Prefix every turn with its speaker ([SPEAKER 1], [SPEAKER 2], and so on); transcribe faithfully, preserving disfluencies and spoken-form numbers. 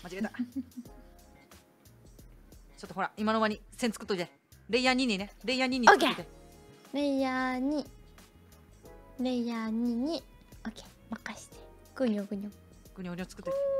[SPEAKER 1] 間違えた。ちょっとほら今の間に線作っといて。レイヤーににね、レイヤーにに作っといて。
[SPEAKER 2] レイヤーにレイヤーににオッケー任してぐにょぐにょ
[SPEAKER 1] ぐにょぐにょ作ってて。